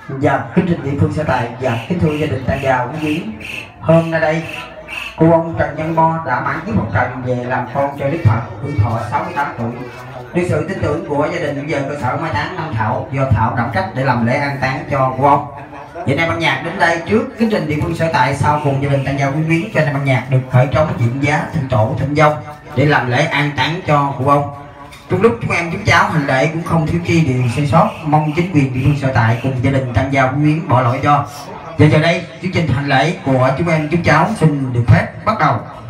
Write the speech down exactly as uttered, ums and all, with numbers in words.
Dạ, kính trình địa phương sở tại và kính thưa gia đình Tàn Giàu quý viếng. Hôm nay đây, cô ông Trần Nhân Bo đã mãn kiếp một trần về làm con cho Đức Phật, hưởng thọ sáu mươi tám tuổi. Được sự tin tưởng của gia đình giờ cơ sở mai táng Nam Thảo do Thảo đảm trách để làm lễ an táng cho cô ông. Vậy nay ban nhạc đến đây trước kính trình địa phương sở tại, sau cùng gia đình Tàn Giàu quý viếng cho nên ban nhạc được khởi trống diện giá thịnh tổ thịnh dông để làm lễ an táng cho cô ông. Trong lúc chúng em chúng cháu hành lễ cũng không thiếu chi điều sai sót, mong chính quyền địa phương sở tại cùng gia đình Tàn Giàu quý viếng bỏ lỗi cho. Và giờ đây chương trình hành lễ của chúng em chúng cháu xin được phép bắt đầu.